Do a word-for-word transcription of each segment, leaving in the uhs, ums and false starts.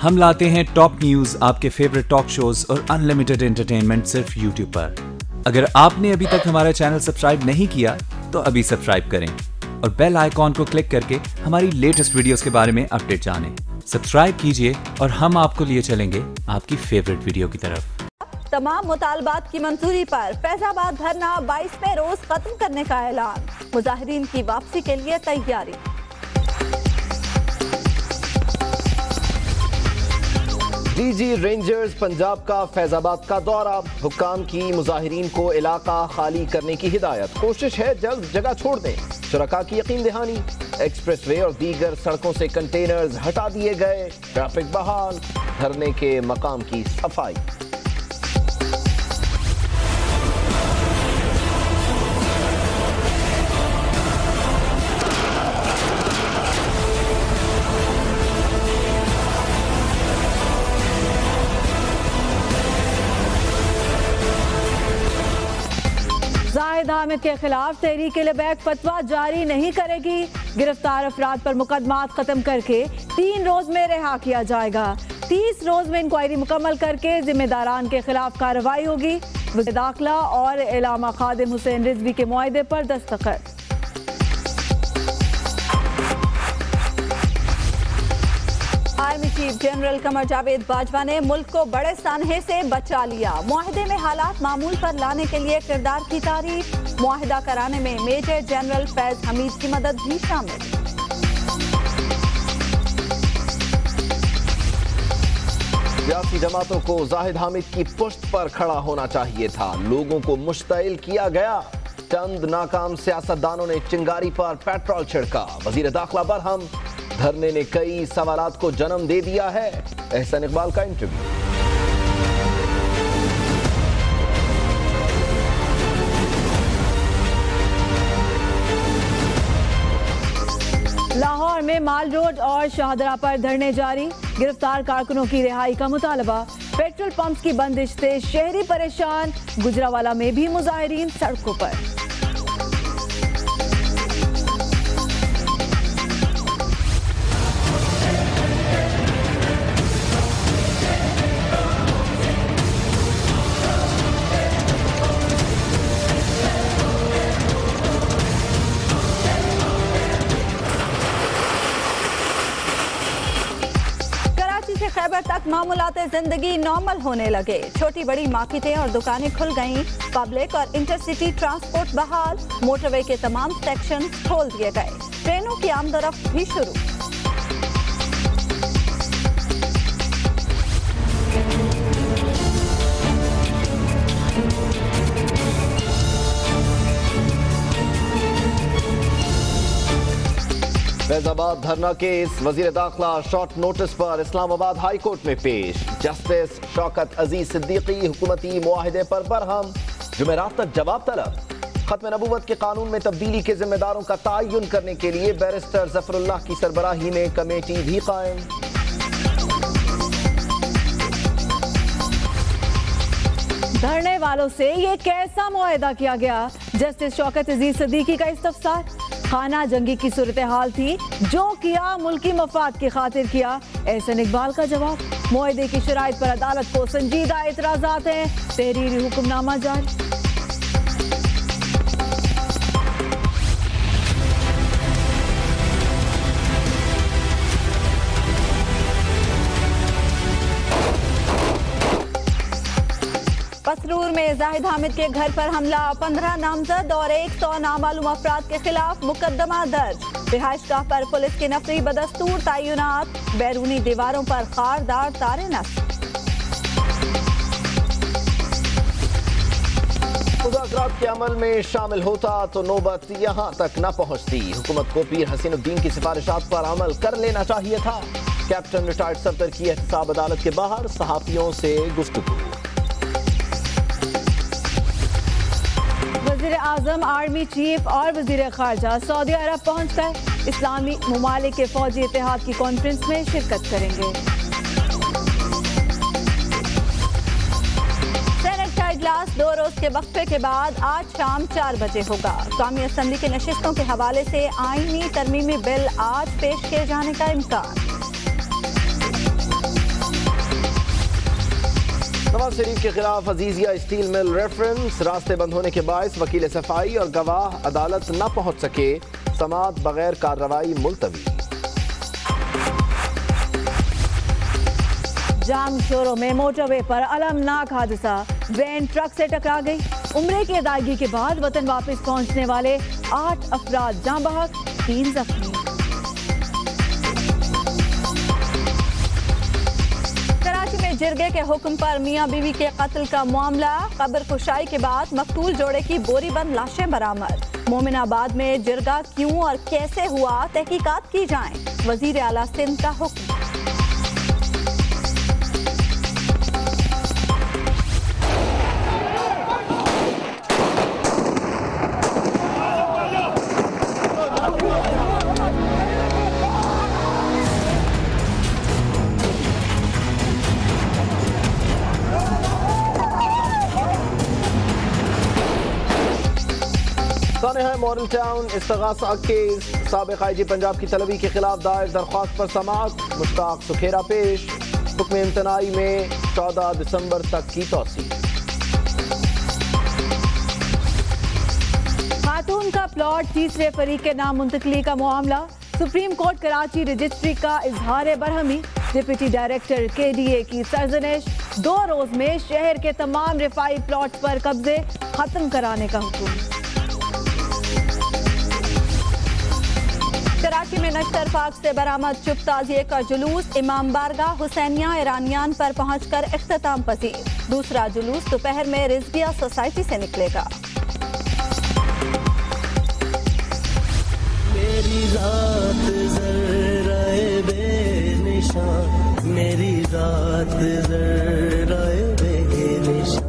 हम लाते हैं टॉप न्यूज, आपके फेवरेट टॉक शोज और अनलिमिटेड एंटरटेनमेंट सिर्फ यूट्यूब पर। अगर आपने अभी तक हमारा चैनल सब्सक्राइब नहीं किया तो अभी सब्सक्राइब करें और बेल आइकॉन को क्लिक करके हमारी लेटेस्ट वीडियोस के बारे में अपडेट जानें। सब्सक्राइब कीजिए और हम आपको लिए चलेंगे आपकी फेवरेट वीडियो की तरफ। तमाम मुतालबात की मंजूरी पर फैजाबाद धरना बाईसवें रोज खत्म करने का ऐलान। मुजाहिरीन की वापसी के लिए तैयारी। डीजी रेंजर्स पंजाब का फैजाबाद का दौरा। हुक्काम की मुजाहिरीन को इलाका खाली करने की हिदायत। कोशिश है जल्द जगह छोड़ दें। शुरका की यकीन दहानी। एक्सप्रेस वे और दीगर सड़कों से कंटेनर्स हटा दिए गए। ट्रैफिक बहाल। धरने के मकाम की सफाई। जाहिद हामिद के खिलाफ तहरीक लबैक फतवा जारी नहीं करेगी। गिरफ्तार अफराद पर मुकदमात खत्म करके तीन रोज में रिहा किया जाएगा। तीस रोज में इंक्वायरी मुकम्मल करके जिम्मेदारान के खिलाफ कार्रवाई होगी। वज़ीर दाखिला और इलामा खादिम हुसैन रिजवी के मुआहदे पर दस्तखत। Army chief general Qamar Javed Bajwa ने मुल्क को बड़े सानहे से बचा लिया। मुआहदे में हालात मामूल पर लाने के लिए किरदार की तारीफ। मुआहदा कराने में मेजर जनरल फैज हमीद की मदद भी शामिल। सियासी जमातों को जाहिद हामिद की पुश्त पर खड़ा होना चाहिए था। लोगों को मुश्तइल किया गया। चंद नाकाम सियासतदानों ने चिंगारी पर पेट्रोल छिड़का। वजीर दाखिला बरहम। धरने ने कई सवालात को जन्म दे दिया है। एहसन इकबाल का इंटरव्यू। लाहौर में माल रोड और शाहदरा पर धरने जारी। गिरफ्तार कारकुनों की रिहाई का मुतालबा। पेट्रोल पंप्स की बंदिश से शहरी परेशान। गुजरावाला में भी मुजाहिरीन सड़कों पर। खैबर तक मामूलाते जिंदगी नॉर्मल होने लगे। छोटी बड़ी मार्केटें और दुकानें खुल गईं। पब्लिक और इंटरसिटी ट्रांसपोर्ट बहाल। मोटरवे के तमाम सेक्शन खोल दिए गए। ट्रेनों की आमदरफ्त भी शुरू। फैजाबाद धरना केस। वजीर दाखिला शॉर्ट नोटिस पर इस्लामाबाद हाई कोर्ट में पेश। जस्टिस शौकत अजीज सिद्दीकी हुकूमती मुआहिदे पर बरहम। जुमेरात तक जवाब तलब। खत्म नबूवत के कानून में तब्दीली के जिम्मेदारों का तयन करने के लिए बैरिस्टर जफरुल्लाह की सरबराही में कमेटी भी कायम। धरने वालों से ये कैसा मुआहिदा किया गया? जस्टिस शौकत अजीज सिद्दीकी का इस्तफसार। खाना जंगी की सूरत हाल थी, जो किया मुल्की मफाद की खातिर किया। एहसन इकबाल का जवाब। मुआहिदे की शराइत पर अदालत को संजीदा एतराजात हैं। तहरीरी हुक्मनामा जारी। पसरूर में जाहिद हामिद के घर पर हमला। पंद्रह नामजद और एक सौ नामालूम अफराद के खिलाफ मुकदमा दर्ज। रिहाइशगाह पर पुलिस के नफरी बदस्तूर तयनात। बैरूनी दीवारों पर खारदार तारे नस्ब। मज़ाक़ रात के अमल में शामिल होता तो नौबत यहाँ तक न पहुँचती। हुकूमत को पीर हसीनुद्दीन की सिफारिशात पर अमल कर लेना चाहिए था। कैप्टन रिटायर्ड सफदर की एहतसाब अदालत के बाहर सहाफियों से गुफ्तगू। वज़ीर आज़म, आर्मी चीफ और वज़ीर ख़ारजा सऊदी अरब पहुँच गए। इस्लामी ममालिक के फौजी इत्तेहाद की कॉन्फ्रेंस में शिरकत करेंगे। सेनेट का इजलास दो रोज के वक्फे के बाद आज शाम चार बजे होगा। कौमी असम्बली की नशिस्तों के हवाले से आईनी तरमीमी बिल आज पेश किए जाने का इम्कान। नवाज शरीफ के खिलाफ अजीजिया स्टील मिल रेफरेंस, रास्ते बंद होने के बायस वकील सफाई और गवाह अदालत न पहुंच सके, समाअत बगैर कार्रवाई मुलतवी। जाम शोरों में मोटरवे पर अलमनाक हादसा, वैन ट्रक से टकरा गई। उम्रे की अदायगी के बाद वतन वापस पहुंचने वाले आठ अफराद जाँ बहक, तीन जख्मी। कराची में जिरगे के हुक्म पर मियां बीवी के कत्ल का मामला, कब्र कुशाई के बाद मकतूल जोड़े की बोरी बंद लाशें बरामद। मोमिनाबाद में जिरगा क्यों और कैसे हुआ, तहकीकात की जाएं, वजीर आला सिंध का हुक्म। है मॉडल टाउन इस्तगासा केस, साबिक आई जी पंजाब की तलबी के खिलाफ दायर दरख्वास्त पर समाअत, मुश्ताक सुखेरा पेश, हुक्म इम्तनाई में चौदह दिसंबर तक की तौसीह। खातून का प्लॉट तीसरे फरीक के नाम मुंतकली का मामला, सुप्रीम कोर्ट कराची रजिस्ट्री का इजहार बरहमी, deputy director K D A की सरजनिश, दो रोज में शहर के तमाम रिफाई प्लॉट पर कब्जे खत्म कराने का हुक्म। कराची में नश्तर पाक से बरामद चुप ताजिए का जुलूस, इमाम बारगाह हुसैनिया ईरानियान पर पहुंचकर इख्तिताम पसीर। दूसरा जुलूस दोपहर में रिजविया सोसाइटी से निकलेगा। मेरी रात ज़राए बेनिशान, मेरी रात ज़राए बेनिशान।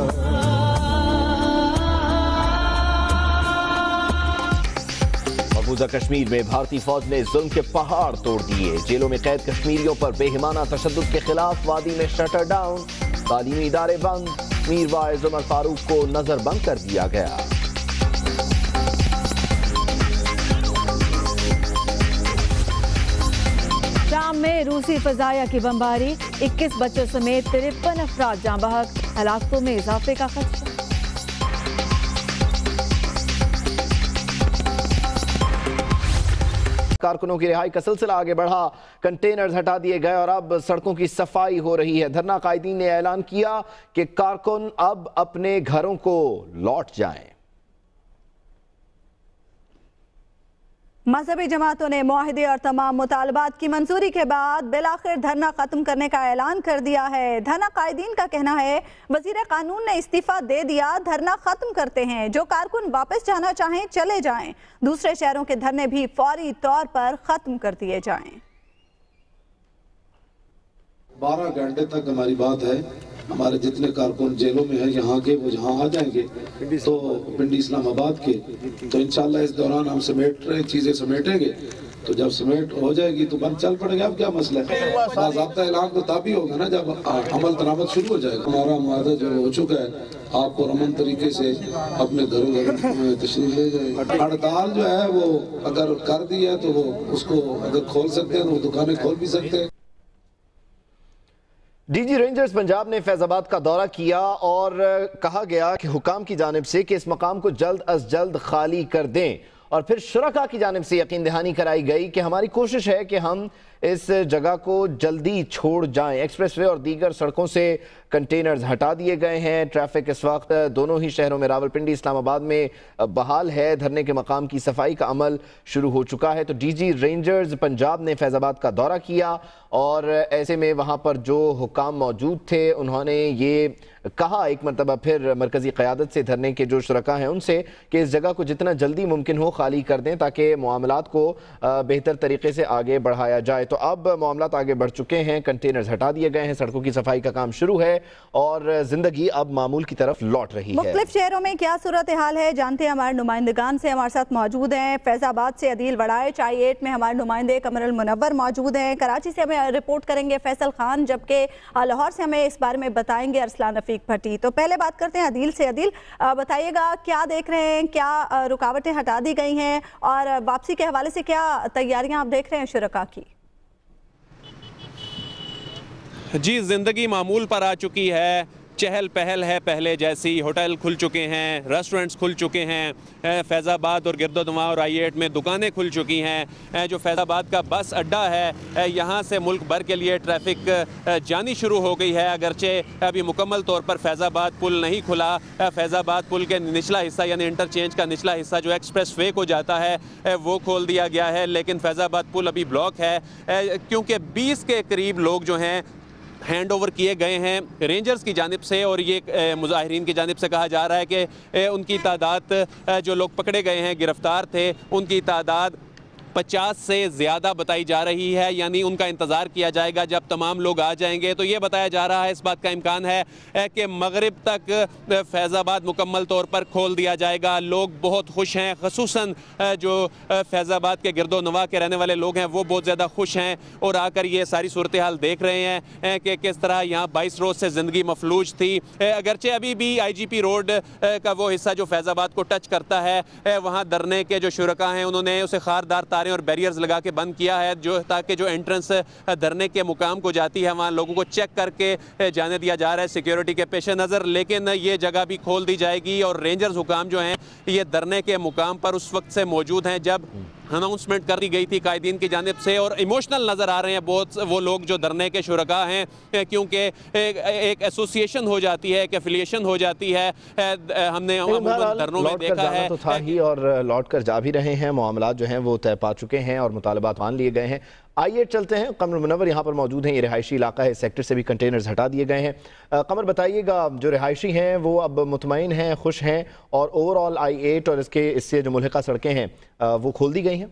मकबूजा कश्मीर में भारतीय फौज ने जुल्म के पहाड़ तोड़ दिए, जेलों में कैद कश्मीरियों पर बेहिमाना तशद्दुद के खिलाफ वादी में शटर डाउन, तालीमी इदारे बंद, मीर वाइज उमर फारूक को नजरबंद कर दिया गया। शाम में रूसी फजाया की बमबारी, इक्कीस बच्चों समेत तिरपन अफराद जाँ बहक, हलाकतों में इजाफे का खदशा। कारकुनों की रिहाई का सिलसिला आगे बढ़ा, कंटेनर्स हटा दिए गए और अब सड़कों की सफाई हो रही है। धरना कायदीन ने ऐलान किया कि कारकुन अब अपने घरों को लौट जाएं। मजहबी जमातों ने मुआहदे और तमाम मुतालबात की मंजूरी के बाद बिलाखिर धरना खत्म करने का ऐलान कर दिया है। धरना कायदीन का कहना है वजीर कानून ने इस्तीफा दे दिया, धरना खत्म करते हैं, जो कारकुन वापस जाना चाहें चले जाएं, दूसरे शहरों के धरने भी फौरी तौर पर खत्म कर दिए जाएं। बारह घंटे तक हमारी बात है, हमारे जितने कारकुन जेलों में हैं यहाँ के वो यहाँ आ जाएंगे, तो पिंडी इस्लामाबाद के, तो इंशाल्लाह इस दौरान हम समेट रहे चीजें समेटेंगे, तो जब समेट हो जाएगी तो बंद चल पड़ेगा। अब क्या मसला है, बाज़ाब्ता ऐलान तो तभी होगा ना जब अमल दरामद शुरू हो जाएगा। हमारा मुआहदा जो हो चुका है, आप और अमन तरीके से अपने घरों घर तशरीफ ले जाए। हड़ताल जो है वो अगर कर दी है तो वो उसको अगर खोल सकते हैं तो वो दुकानें खोल भी सकते हैं। डीजी रेंजर्स पंजाब ने फैजाबाद का दौरा किया और कहा गया कि हुकाम की जानिब से कि इस मकाम को जल्द अज जल्द खाली कर दें, और फिर शुरका की जानिब से यकीन दहानी कराई गई कि हमारी कोशिश है कि हम इस जगह को जल्दी छोड़ जाएं। एक्सप्रेसवे और दीगर सड़कों से कंटेनर्स हटा दिए गए हैं। ट्रैफिक इस वक्त दोनों ही शहरों में रावलपिंडी इस्लामाबाद में बहाल है। धरने के मकाम की सफाई का अमल शुरू हो चुका है। तो डीजी रेंजर्स पंजाब ने फैजाबाद का दौरा किया और ऐसे में वहाँ पर जो हुकाम मौजूद थे उन्होंने ये कहा एक मरतबा फिर मरकजी क़यादत से, धरने के जो शुरका हैं उनसे, कि इस जगह को जितना जल्दी मुमकिन हो खाली कर दें ताकि मामलात को बेहतर तरीके से आगे बढ़ाया जाए। तो अब मामलात आगे बढ़ चुके हैं, कंटेनर्स हटा दिए गए हैं, सड़कों की सफाई का काम शुरू है और जिंदगी अब मामूल की तरफ लौट रही है। मुख्तलिफ शहरों में क्या सूरत हाल है जानते हैं हमारे नुमाइंदगान से, हमारे साथ मौजूद हैं। फैजाबाद से अदील वड़ाइच, आई एट में हमारे नुमाइंदे कमरुल मुनव्वर मौजूद हैं। कराची से हमें रिपोर्ट करेंगे फैसल खान, जबकि लाहौर से हमें इस बारे में बताएंगे अरसलान रफीक भट्टी। तो पहले बात करते हैं अदील से। अदील बताइएगा क्या देख रहे हैं, क्या रुकावटें हटा दी गई हैं और वापसी के हवाले से क्या तैयारियां आप देख रहे हैं शुरका की? जी, ज़िंदगी मामूल पर आ चुकी है। चहल पहल है पहले जैसी। होटल खुल चुके हैं, रेस्टोरेंट्स खुल चुके हैं, फैज़ाबाद और गिरदोदमा और आई एट में दुकानें खुल चुकी हैं। जो फैज़ाबाद का बस अड्डा है, यहाँ से मुल्क भर के लिए ट्रैफिक जानी शुरू हो गई है। अगरचे अभी मुकम्मल तौर पर फैज़ाबाद पुल नहीं खुला। फैज़ाबाद पुल के निचला हिस्सा यानी इंटरचेंज का निचला हिस्सा जो एक्सप्रेस वे को जाता है वो खोल दिया गया है, लेकिन फैज़ाबाद पुल अभी ब्लॉक है क्योंकि बीस के करीब लोग जो हैं हैंड ओवर किए गए हैं रेंजर्स की जानिब से। और ये मुजाहिरीन की जानिब से कहा जा रहा है कि उनकी तादाद, जो लोग पकड़े गए हैं गिरफ्तार थे, उनकी तादाद पचास से ज़्यादा बताई जा रही है। यानी उनका इंतज़ार किया जाएगा जब तमाम लोग आ जाएंगे। तो ये बताया जा रहा है, इस बात का इम्कान है कि मगरिब तक फैज़ाबाद मुकम्मल तौर पर खोल दिया जाएगा। लोग बहुत खुश हैं, ख़ुसूसन जो फैज़ाबाद के गिरदो नवा के रहने वाले लोग हैं वो बहुत ज़्यादा खुश हैं और आकर ये सारी सूरत हाल देख रहे हैं कि किस तरह यहाँ बाईस रोज़ से ज़िंदगी मफलूज थी। अगरचे अभी भी आई जी पी रोड का वो हिस्सा जो फैज़ाबाद को टच करता है, वहाँ धरने के जो शुरका हैं उन्होंने उसे खारदार तारें और बैरियर्स लगा के बंद किया है, जो ताकि जो एंट्रेंस धरने के मुकाम को जाती है वहाँ लोगों को चेक करके जाने दिया जा रहा है सिक्योरिटी के पेश नज़र। लेकिन ये जगह भी खोल दी जाएगी और रेंजर्स हुकाम जो हैं ये धरने के मुकाम पर उस वक्त से मौजूद हैं जब अनाउंसमेंट कर दी गई थी कायदीन की जानिब से। और इमोशनल नज़र आ रहे हैं बहुत वो लोग जो धरने के शुरका हैं, क्योंकि एक, एक एसोसिएशन हो जाती है, एक एफिलिएशन हो जाती है। हमने धरनों में देखा है तो था ही और लौट कर जा भी रहे हैं, मामला जो हैं वो तय पा चुके हैं और मुतालबात मान लिए गए हैं। आइए चलते हैं, कमर मुनव्वर यहाँ पर मौजूद हैं, ये रिहायशी इलाका है, इस सेक्टर से भी कंटेनर्स हटा दिए गए हैं। कमर बताइएगा, जो रिहायशी हैं वो अब मुतमईन हैं, खुश हैं और ओवरऑल आई एट और इसके इससे जो मुल्हिका सड़कें हैं वो खोल दी गई हैं?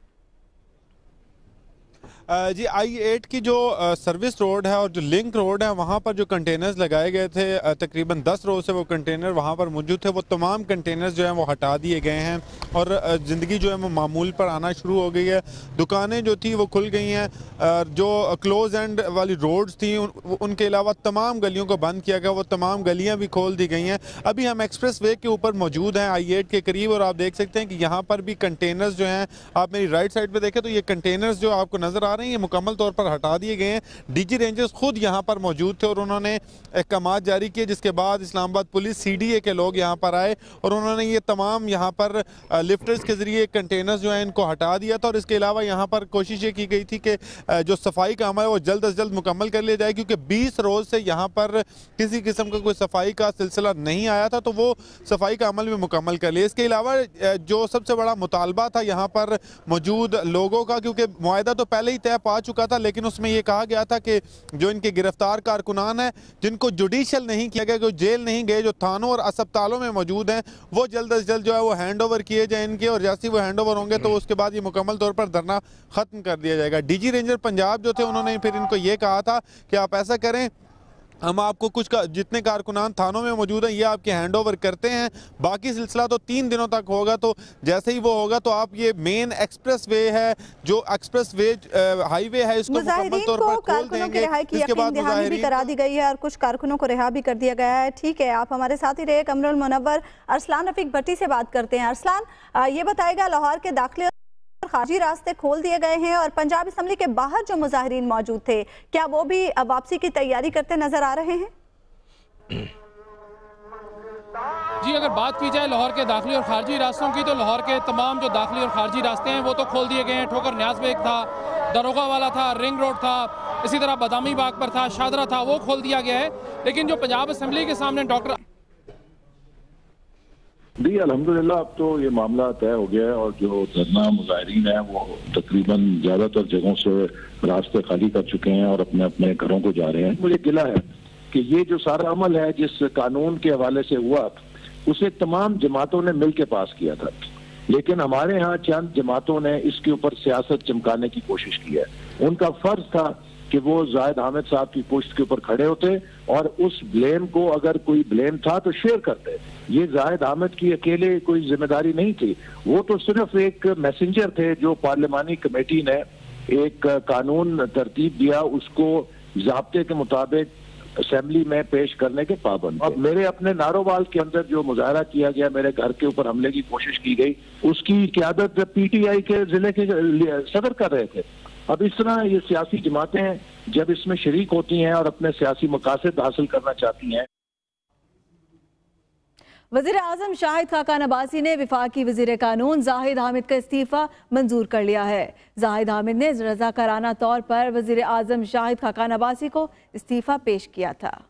जी, आई एट की जो सर्विस रोड है और जो लिंक रोड है वहाँ पर जो कंटेनर्स लगाए गए थे, तकरीबन दस रोज से वो कंटेनर वहाँ पर मौजूद थे, वो तमाम कंटेनर्स जो हैं वो हटा दिए गए हैं और ज़िंदगी जो है वो मामूल पर आना शुरू हो गई है। दुकानें जो थी वो खुल गई हैं, जो क्लोज एंड वाली रोड्स थी उन, उनके अलावा तमाम गलियों को बंद किया गया, वो तमाम गलियाँ भी खोल दी गई हैं। अभी हम एक्सप्रेस वे के ऊपर मौजूद हैं आई एट के करीब और आप देख सकते हैं कि यहाँ पर भी कंटेनर्स जो हैं, आप मेरी राइट साइड पर देखें तो ये कंटेनर्स जो आपको नज़र आ रहे हैं ये मुकम्मल तौर पर हटा दिए गए हैं। डीजी रेंजर्स खुद यहाँ पर मौजूद थे और उन्होंने अहकामात जारी किए, जिसके बाद Islamabad police C D A के लोग यहाँ पर आए और उन्होंने ये तमाम यहाँ पर लिफ्टर्स के जरिए कंटेनर्स जो हैं इनको हटा दिया था। और इसके अलावा यहाँ पर कोशिश ये की गई थी कि जो सफाई का अमल है वो जल्द अज जल्द मुकम्मल कर लिया जाए, क्योंकि बीस रोज से यहाँ पर किसी किस्म का कोई सफाई का सिलसिला नहीं आया था, तो वो सफाई का अमल भी मुकम्मल कर लिया। इसके अलावा जो सबसे बड़ा मुतालबा था यहाँ पर मौजूद लोगों का, क्योंकि मुआहदा तो पहले ही तय पा चुका था, लेकिन उसमें यह कहा गया था कि जो इनके गिरफ्तार कारकुनान हैं जिनको जुडिशियल नहीं किया गया, जो जेल नहीं गए, जो थानों और अस्पतालों में मौजूद हैं, वो जल्द अज जल्द जो है वो हैंड ओवर किए जाए इनके, और जैसे ही वो हैंड ओवर होंगे तो उसके बाद ये मुकम्मल तौर पर धरना खत्म कर दिया जाएगा। डीजी रेंजर पंजाब जो थे उन्होंने फिर इनको ये कहा था कि आप ऐसा करें, हम आपको कुछ का, जितने कारकुनान थानों में मौजूद हैं ये आपके हैंड ओवर करते हैं, बाकी सिलसिला तो तीन दिनों तक होगा, तो जैसे ही वो होगा तो आप ये मेन एक्सप्रेस वे है, जो एक्सप्रेस वे हाईवे है, इसको मुकम्मल तौर पर खोल देंगे। इसके बाद मुजाहिरीन भी करा दी गई है और कुछ कारकुनों को रिहा भी कर दिया गया है। ठीक है, आप हमारे साथ ही रहे। कमरुल मुनव्वर अरसलान रफीक भट्टी से बात करते हैं। अरसलान, ये बताएगा, लाहौर के दाखिले खारजी रास्ते खोल दिए गए हैं और पंजाब असम्बली के बाहर जो मुजाहिरीन मौजूद थे, क्या वो भी वापसी की तैयारी करते नजर आ रहे हैं? जी, अगर बात की जाए लाहौर के दाखिली और खारजी रास्तों की, तो लाहौर के तमाम जो दाखिली और खारजी रास्ते हैं वो तो खोल दिए गए हैं। ठोकर न्याज बेग था, दरोगा वाला था, रिंग रोड था, इसी तरह बादामी बाग पर था, शादरा था, वो खोल दिया गया है। लेकिन जो पंजाब असम्बली के सामने डॉक्टर जी अल्हम्दुलिल्लाह अब तो ये मामला तय हो गया है और जो धरना मुजाहिरीन है वो तकरीबन ज्यादातर जगहों से रास्ते खाली कर चुके हैं और अपने अपने घरों को जा रहे हैं। मुझे गिला है कि ये जो सारा अमल है जिस कानून के हवाले से हुआ उसे तमाम जमातों ने मिल के पास किया था, लेकिन हमारे यहाँ चंद जमातों ने इसके ऊपर सियासत चमकाने की कोशिश की है। उनका फर्ज था कि वो जाहिद हामिद साहब की पोस्ट के ऊपर खड़े होते और उस ब्लेम को, अगर कोई ब्लेम था तो शेयर करते। ये जाहिद हामिद की अकेले कोई जिम्मेदारी नहीं थी, वो तो सिर्फ एक मैसेंजर थे जो पार्लिमानी कमेटी ने एक कानून तरतीब दिया, उसको ज़ाब्ते के मुताबिक असेंबली में पेश करने के पाबंद। अब मेरे अपने नारोवाल के अंदर जो मुजाहरा किया गया, मेरे घर के ऊपर हमले की कोशिश की गई, उसकी क़यादत पीटीआई के जिले के सदर कर रहे थे। अब इस तरह ये सियासी जमातें जब इसमें शरीक होती हैं और अपने सियासी मकासद हासिल करना चाहती हैं वज़ीर आज़म शाहिद खाकान अब्बासी ने वफाकी वज़ीर कानून जाहिद हामिद का इस्तीफ़ा मंजूर कर लिया है। जाहिद हामिद ने रज़ाकाराना तौर पर वज़ीर आज़म शाहिद खाकान अब्बासी को इस्तीफ़ा पेश किया था।